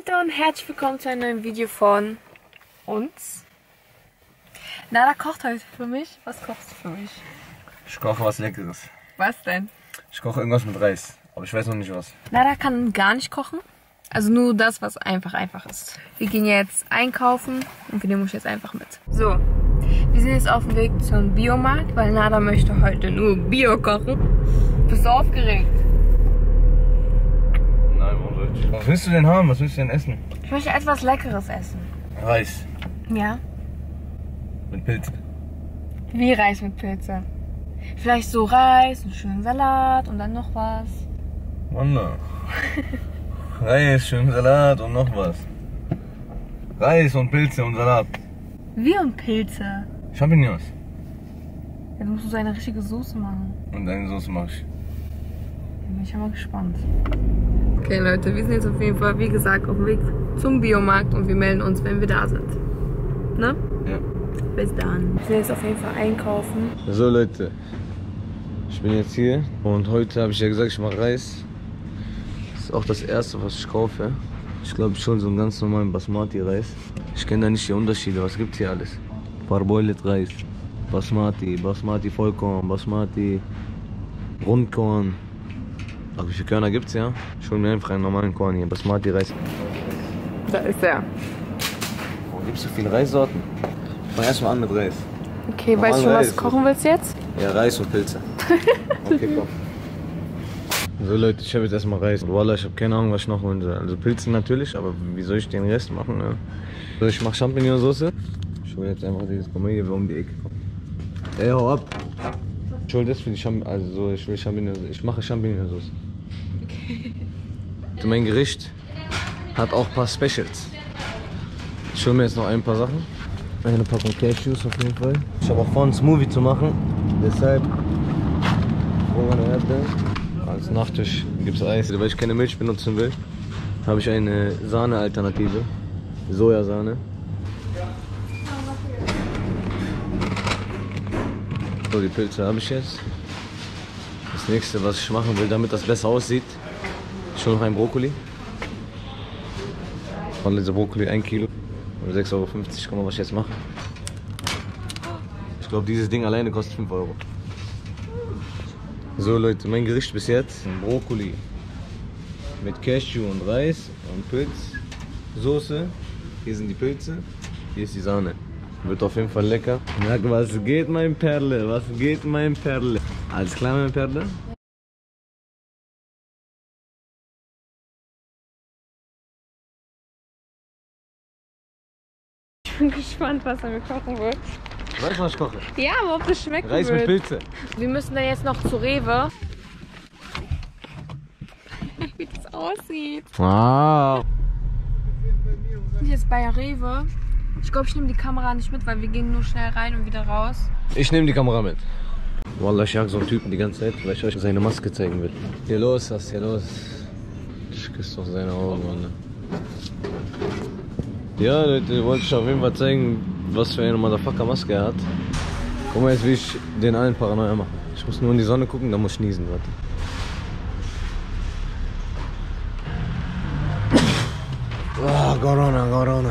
Leute und herzlich willkommen zu einem neuen Video von uns. Nada kocht heute für mich. Was kochst du für mich? Ich koche was Leckeres. Was denn? Ich koche irgendwas mit Reis, aber ich weiß noch nicht was. Nada kann gar nicht kochen. Also nur das, was einfach ist. Wir gehen jetzt einkaufen und wir nehmen uns jetzt einfach mit. So, wir sind jetzt auf dem Weg zum Biomarkt, weil Nada möchte heute nur Bio kochen. Bist du aufgeregt? Nein, warum soll ich? Was willst du denn haben? Was willst du denn essen? Ich möchte etwas Leckeres essen. Reis. Ja? Mit Pilzen. Wie Reis mit Pilze? Vielleicht so Reis, einen schönen Salat und dann noch was. Wanda. Reis, schönen Salat und noch was. Reis und Pilze und Salat. Wie und Pilze? Champignons. Ja, du musst so eine richtige Soße machen. Und eine Soße mache ich. Da bin ich ja mal gespannt. Okay Leute, wir sind jetzt auf jeden Fall, wie gesagt, auf dem Weg zum Biomarkt und wir melden uns, wenn wir da sind. Ne? Ja. Bis dann. Wir sind jetzt auf jeden Fall einkaufen. So Leute, ich bin jetzt hier und heute habe ich ja gesagt, ich mache Reis. Das ist auch das erste, was ich kaufe. Ich glaube schon so einen ganz normalen Basmati-Reis. Ich kenne da nicht die Unterschiede, was gibt hier alles? Parboiled Reis, Basmati, Basmati Vollkorn, Basmati Rundkorn. Ach, wie viele Körner gibt's ja? Ich hole mir einfach einen normalen Korn hier, Basmati Reis. Da ist er. Warum gibt's so viele Reissorten? Fang erstmal an mit Reis. Okay, weißt du schon, was du kochen willst jetzt? Ja, Reis und Pilze. Okay, komm. So Leute, ich habe jetzt erstmal Reis. Und Wallah, ich habe keine Ahnung, was ich noch holen soll. Also Pilze natürlich, aber wie soll ich den Rest machen? Ja? So, ich mache Champignonsauce. Ich hole jetzt einfach dieses Komm hier um die Ecke. Ey, hau ab! Ich hole das für die Champignonsauce. Also, ich will Champignonsauce. Ich mache Champignonsauce. Okay. Mein Gericht hat auch ein paar Specials. Ich hole mir jetzt noch ein paar Sachen. Eine Packung Cashews auf jeden Fall. Ich habe auch vor, einen Smoothie zu machen. Deshalb als Nachtisch gibt es Eis. Weil ich keine Milch benutzen will, habe ich eine Sahne-Alternative. Sojasahne. So, die Pilze habe ich jetzt. Das nächste, was ich machen will, damit das besser aussieht, ich hole noch einen Brokkoli. Von dieser Brokkoli 1 Kilo. Oder 6,50 Euro. Guck mal, was ich jetzt mache. Ich glaube, dieses Ding alleine kostet 5 Euro. So Leute, mein Gericht bis jetzt: Brokkoli mit Cashew und Reis und Pilzsoße. Hier sind die Pilze, hier ist die Sahne. Wird auf jeden Fall lecker. Sag, was geht, mein Perle? Was geht, mein Perle? Alles klar, mein Perle? Ich bin gespannt, was er mir kochen wird. Weißt du, was ich koche? Ja, aber ob das schmeckt. Reis mit Pilze. Wir müssen dann jetzt noch zu Rewe. Wie das aussieht. Wow. Wir sind jetzt bei Rewe. Ich glaube, ich nehme die Kamera nicht mit, weil wir gehen nur schnell rein und wieder raus. Ich nehme die Kamera mit. Wallah, ich jag so einen Typen die ganze Zeit, weil ich euch seine Maske zeigen will. Hier los, was ist hier los? Ich küsse doch seine Augen, Mann. Ja, Leute, wollte ich auf jeden Fall zeigen, was für eine Motherfucker Maske er hat. Guck mal jetzt, wie ich den allen Paranoia mache. Ich muss nur in die Sonne gucken, dann muss ich niesen, warte. Oh, Corona.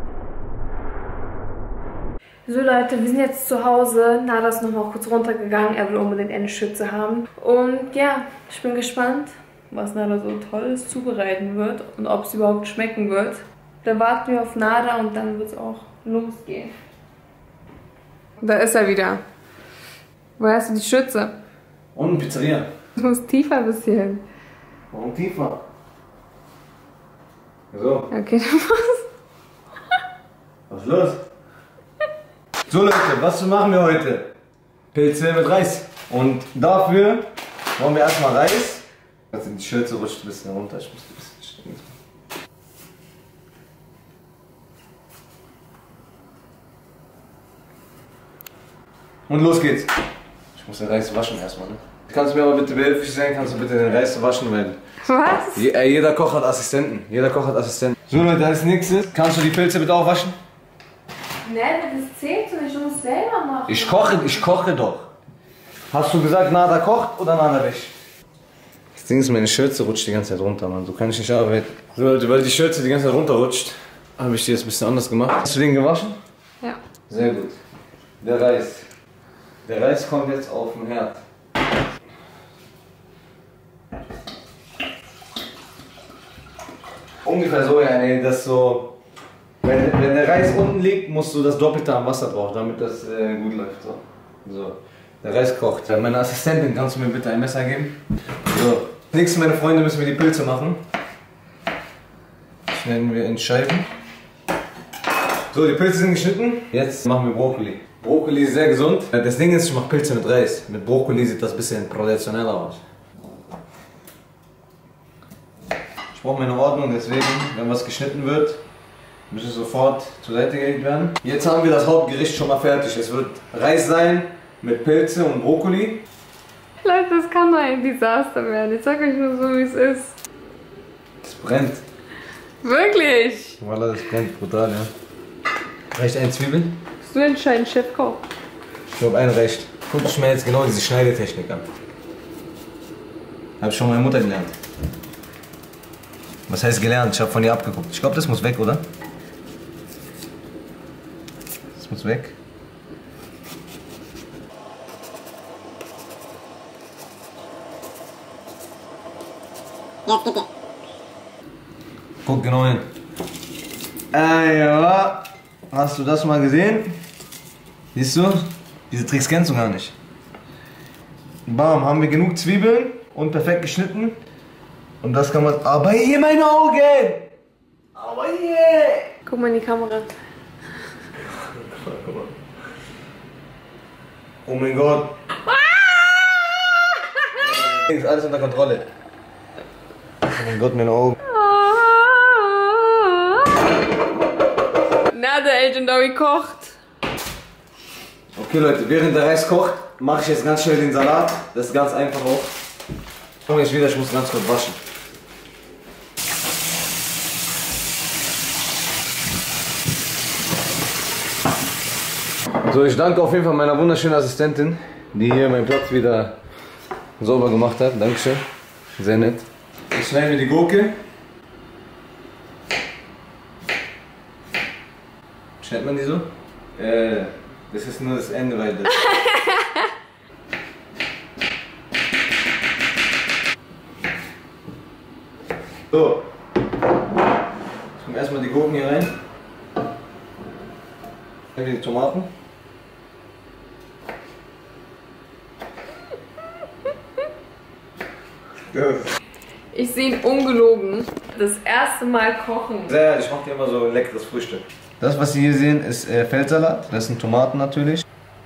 So Leute, wir sind jetzt zu Hause. Nada ist noch mal kurz runtergegangen. Er will unbedingt eine Schütze haben. Und ja, ich bin gespannt, was Nada so Tolles zubereiten wird und ob es überhaupt schmecken wird. Dann warten wir auf Nada und dann wird es auch losgehen. Da ist er wieder. Wo hast du die Schütze? Und Pizzeria. Du musst tiefer ein bisschen. Warum tiefer? So. Okay, du musst. Was ist los? So Leute, was machen wir heute? Pilze mit Reis. Und dafür machen wir erstmal Reis. Also die Schürze rutscht ein bisschen runter. Ich muss ein bisschen stehen. Und los geht's. Ich muss den Reis waschen erstmal, ne? Kannst du mir aber bitte behilflich sein? Kannst du bitte den Reis waschen, weil... Was? Jeder Koch hat Assistenten. So Leute, als nächstes, kannst du die Pilze bitte auch waschen? Ne, das zählt so nicht, du musst selber machen. Ich koche doch. Hast du gesagt, Nada kocht oder Nada nicht? Das Das Ding ist, meine Schürze rutscht die ganze Zeit runter, Mann. So kann ich nicht arbeiten. So, Leute, weil die Schürze die ganze Zeit runterrutscht, habe ich die jetzt ein bisschen anders gemacht. Hast du den gewaschen? Ja. Sehr gut. Der Reis. Der Reis kommt jetzt auf den Herd. Ungefähr so, ja, ey, das so. Wenn der Reis unten liegt, musst du das Doppelte am Wasser drauf, damit das gut läuft. So. Der Reis kocht. Meine Assistentin, kannst du mir bitte ein Messer geben? So. Nächstes, meine Freunde, müssen wir die Pilze machen. Schneiden wir in Scheiben. So, die Pilze sind geschnitten. Jetzt machen wir Brokkoli. Brokkoli ist sehr gesund. Das Ding ist, ich mache Pilze mit Reis. Mit Brokkoli sieht das ein bisschen traditioneller aus. Ich brauche meine Ordnung, deswegen, wenn was geschnitten wird, muss es sofort zur Seite gelegt werden. Jetzt haben wir das Hauptgericht schon mal fertig. Es wird Reis sein mit Pilze und Brokkoli. Leute, das kann doch ein Desaster werden. Ich sag euch nur so, wie es ist. Es brennt. Wirklich? Voilà, das brennt brutal, ja. Reicht eine Zwiebel? Du entscheidest, Chefkoch. Ich glaube, ein reicht. Guck ich mir jetzt genau diese Schneidetechnik an. Habe ich schon meine Mutter gelernt. Was heißt gelernt? Ich habe von ihr abgeguckt. Ich glaube, das muss weg, oder? Das muss weg. Jetzt bitte. Guck genau hin. Ja. Hast du das mal gesehen? Siehst du? Diese Tricks kennst du gar nicht. Bam, haben wir genug Zwiebeln und perfekt geschnitten. Und das kann man... Aber hier meine Augen! Aber hier! Guck mal in die Kamera. Oh mein Gott. Ist alles unter Kontrolle. Oh mein Gott, meine Augen. Na, der Legendary kocht. Okay Leute, während der Reis kocht, mache ich jetzt ganz schnell den Salat. Das ist ganz einfach auch. Komm jetzt wieder, ich muss ganz kurz waschen. So, ich danke auf jeden Fall meiner wunderschönen Assistentin, die hier meinen Platz wieder sauber gemacht hat. Dankeschön. Sehr nett. Jetzt schneiden wir die Gurke. Schneidet man die so? Das ist nur das Ende, weil das... So. Jetzt kommen erstmal die Gurken hier rein. Dann die Tomaten. Ich sehe ihn ungelogen. Das erste Mal kochen. Ich mache dir immer so ein leckeres Frühstück. Das, was Sie hier sehen, ist Feldsalat. Das sind Tomaten natürlich.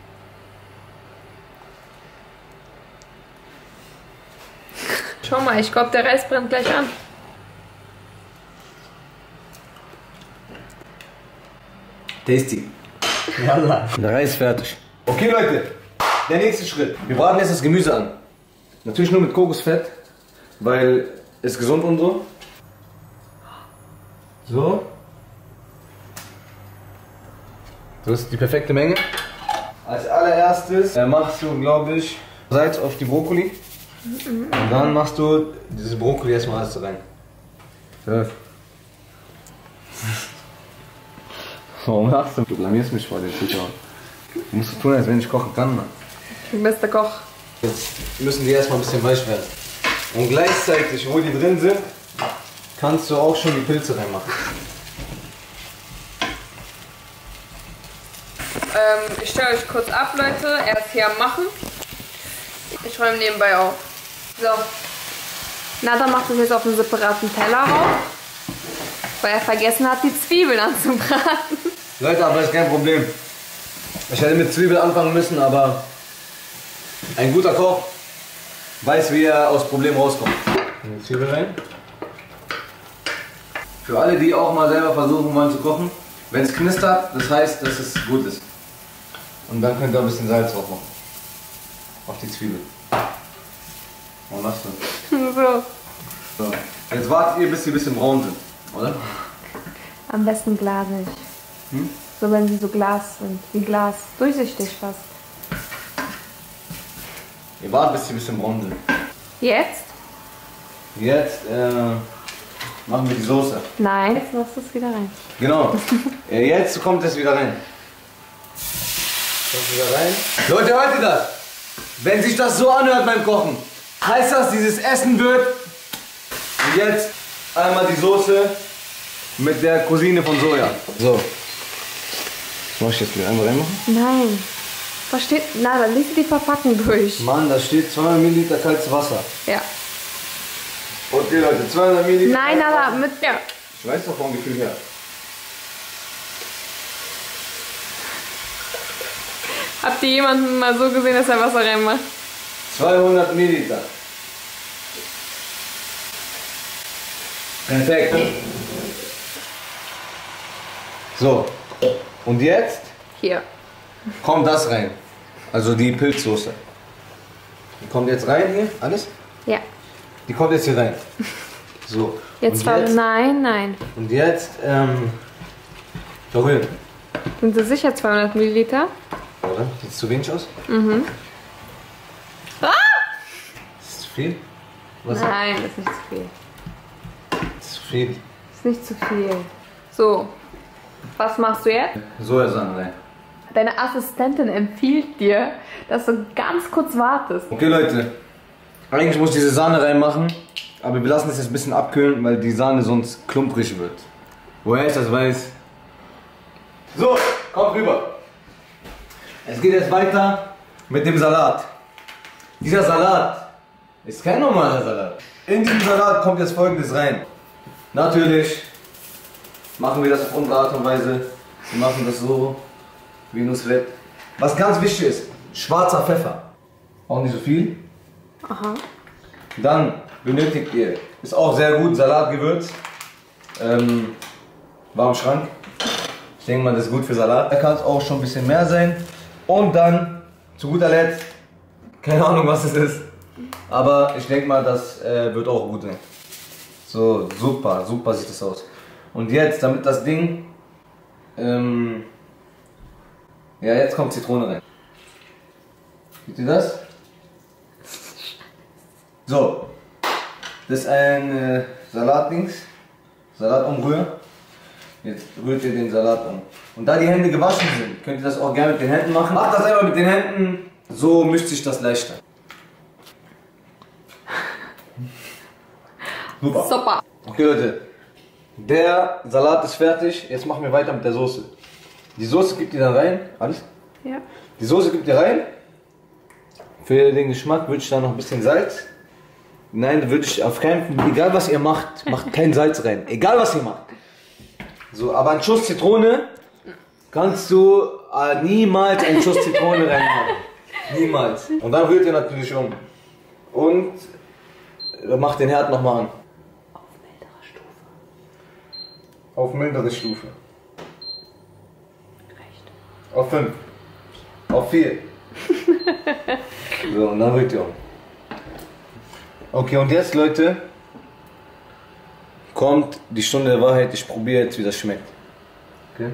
Schau mal, ich glaube, der Reis brennt gleich an. Tasty. Yalla. Der Reis ist fertig. Okay Leute, der nächste Schritt. Wir braten jetzt das Gemüse an. Natürlich nur mit Kokosfett, weil es gesund und so. So. Das ist die perfekte Menge. Als allererstes machst du, glaube ich, Salz auf die Brokkoli. Und dann machst du dieses Brokkoli erstmal alles rein. So. Warum lachst du? Du blamierst mich vor den Zuschauern. Du musst so tun, als wenn ich kochen kann, Mann. Ich bin bester Koch. Jetzt müssen die erstmal ein bisschen weich werden. Und gleichzeitig, wo die drin sind, kannst du auch schon die Pilze reinmachen. Ich stelle euch kurz ab, Leute. Er ist hier am Machen. Ich räume nebenbei auf. So. Nada macht das jetzt auf einen separaten Teller rauf, weil er vergessen hat, die Zwiebeln anzubraten. Leute, aber das ist kein Problem. Ich hätte mit Zwiebeln anfangen müssen, aber ein guter Koch weiß, wie er aus Problemen rauskommt. Die Zwiebel rein. Für alle, die auch mal selber versuchen wollen zu kochen, wenn es knistert, das heißt, dass es gut ist. Und dann könnt ihr ein bisschen Salz drauf machen. Auf die Zwiebel. Was machst du? So. So. Jetzt wartet ihr, bis sie ein bisschen braun sind, oder? Am besten glasig. So, wenn sie so Glas sind. Wie Glas. Durchsichtig fast. Ihr wartet, bis sie ein bisschen braun sind. Jetzt Jetzt machen wir die Soße. Nein, jetzt machst du es wieder rein. Genau. Jetzt kommt es wieder rein. Kommt wieder rein. Leute, hört ihr das? Wenn sich das so anhört beim Kochen, heißt das, dieses Essen wird. Und jetzt einmal die Soße mit der Cousine von Soja. So. Was mach ich jetzt wieder? Einmal reinmachen? Nein. Was steht? Na, dann liest du die Verpackung durch. Mann, da steht 200 Milliliter kaltes Wasser. Ja. Okay, Leute, 200 Milliliter. Nein, aber mit. Ja. Ich weiß doch vom Gefühl her. Habt ihr jemanden mal so gesehen, dass er Wasser reinmacht? 200 Milliliter. Perfekt. So. Und jetzt Hier. kommt das rein. Also die Pilzsoße. Die kommt jetzt rein hier, alles? Ja. Die kommt jetzt hier rein. So. Jetzt und war. jetzt, Nein, nein. und jetzt verrühren. Sind Sie sicher 200 Milliliter? Oder? Sieht zu wenig aus? Mhm. Ah! Ist das zu viel? Was? Nein, das ist nicht zu viel. Das ist zu viel. Das ist nicht zu viel. So. Was machst du jetzt? Sojasahne rein. Deine Assistentin empfiehlt dir, dass du ganz kurz wartest. Okay, Leute. Eigentlich muss ich diese Sahne reinmachen, aber wir lassen es jetzt ein bisschen abkühlen, weil die Sahne sonst klumprig wird. Woher ist das weiß? So, kommt rüber. Es geht jetzt weiter mit dem Salat. Dieser Salat ist kein normaler Salat. In diesen Salat kommt jetzt Folgendes rein. Natürlich machen wir das auf unsere Art und Weise. Wir machen das so wie Nusret. Was ganz wichtig ist, schwarzer Pfeffer. Auch nicht so viel. Aha. Dann benötigt ihr, ist auch sehr gut, Salatgewürz. War im Schrank. Ich denke mal, das ist gut für Salat. Da kann es auch schon ein bisschen mehr sein. Und dann, zu guter Letzt, keine Ahnung was es ist. Aber ich denke mal, das wird auch gut sein. So, super, super sieht es aus. Und jetzt, damit das Ding, ja, jetzt kommt Zitrone rein. Seht ihr das? So, das ist ein Salatdings, Salat umrühren. Jetzt rührt ihr den Salat um. Und da die Hände gewaschen sind, könnt ihr das auch gerne mit den Händen machen. Macht das einfach mit den Händen, so mischt sich das leichter. Super. Super. Okay Leute, der Salat ist fertig, jetzt machen wir weiter mit der Soße. Die Soße gibt ihr dann rein, alles? Ja. Die Soße gibt ihr rein. Für den Geschmack würde ich da noch ein bisschen Salz. Nein, würde ich auf keinen Fall, egal was ihr macht, macht kein Salz rein. Egal was ihr macht. So, aber einen Schuss Zitrone kannst du niemals einen Schuss Zitrone reinmachen. Niemals. Und dann rührt ihr natürlich um. Und macht den Herd nochmal an. Auf mildere Stufe. Reicht. Auf 5. Auf 4. So, und dann rührt ihr um. Okay, und jetzt, Leute, kommt die Stunde der Wahrheit. Ich probiere jetzt, wie das schmeckt. Okay?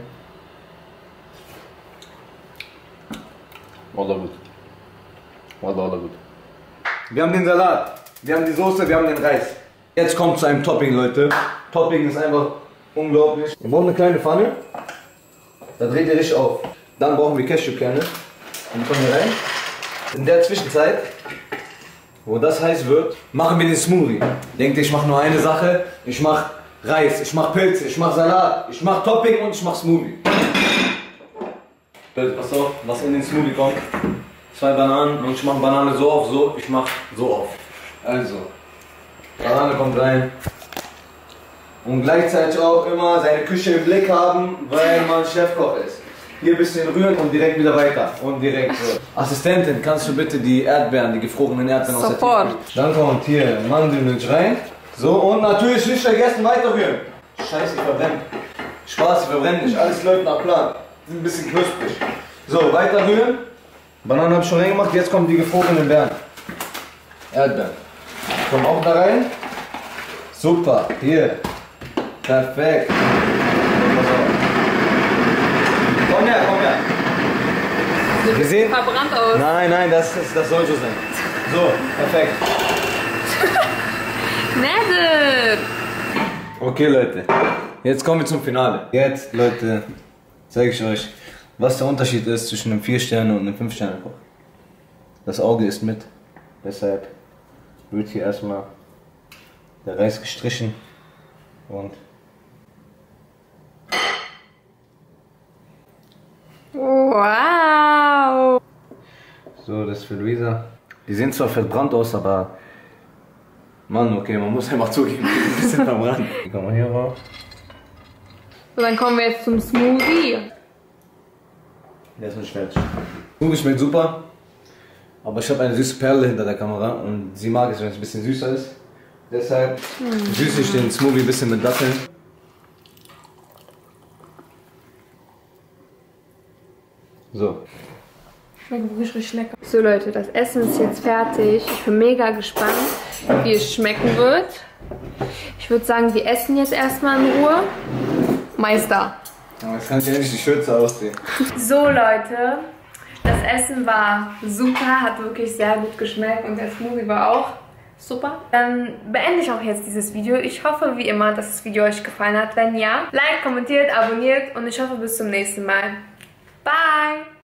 Wallah gut. Wallah gut. Wir haben den Salat, wir haben die Soße, wir haben den Reis. Jetzt kommt zu einem Topping, Leute. Topping ist einfach unglaublich. Wir brauchen eine kleine Pfanne. Da dreht ihr richtig auf. Dann brauchen wir Cashewkerne. Und die kommen hier rein. In der Zwischenzeit, wo das heiß wird, machen wir den Smoothie. Denkt ihr, ich mache nur eine Sache. Ich mache Reis, ich mache Pilze, ich mache Salat, ich mache Topping und ich mache Smoothie. Leute, pass auf, was in den Smoothie kommt. 2 Bananen und ich mache Banane so auf, so, ich mache so auf. Also, Banane kommt rein. Und gleichzeitig auch immer seine Küche im Blick haben, weil man Chefkoch ist. Hier ein bisschen rühren und direkt wieder weiter. Und direkt so. Assistentin, kannst du bitte die Erdbeeren, die gefrorenen Erdbeeren aus der Tiefkühltruhe? Dann kommt hier Mandelmilch rein. So, und natürlich nicht vergessen weiter rühren. Scheiße, ich verbrenne. Spaß, ich verbrenne nicht. Alles läuft nach Plan. Sind ein bisschen knusprig. So, weiter rühren. Bananen habe ich schon reingemacht. Jetzt kommen die gefrorenen Beeren. Erdbeeren. Kommen auch da rein. Super, hier. Perfekt. Komm her, komm her. Wir sehen. Verbrannt aus. Nein, nein, das soll so sein. So, perfekt. Nette! Okay, Leute. Jetzt kommen wir zum Finale. Jetzt, Leute, zeige ich euch, was der Unterschied ist zwischen einem 4-Sterne- und einem 5-Sterne-Koch. Das Auge ist mit. Deshalb wird hier erstmal der Reis gestrichen und Wow! so, das ist für Luisa. Die sehen zwar verbrannt aus, aber Mann, okay, man muss einfach zugeben, die sind ein bisschen verbrannt. Die kommen hier rauf. So, dann kommen wir jetzt zum Smoothie. Der ist nicht fertig. Smoothie schmeckt super, aber ich habe eine süße Perle hinter der Kamera und sie mag es, wenn es ein bisschen süßer ist. Deshalb süße ich den Smoothie ein bisschen mit Datteln. So. Schmeckt wirklich richtig lecker. So Leute, das Essen ist jetzt fertig. Ich bin mega gespannt, wie es schmecken wird. Ich würde sagen, wir essen jetzt erstmal in Ruhe. Meister. Jetzt kann ich endlich die Schürze ausziehen. So Leute, das Essen war super, hat wirklich sehr gut geschmeckt und der Smoothie war auch super. Dann beende ich auch jetzt dieses Video. Ich hoffe wie immer, dass das Video euch gefallen hat. Wenn ja, like, kommentiert, abonniert und ich hoffe bis zum nächsten Mal. Bye!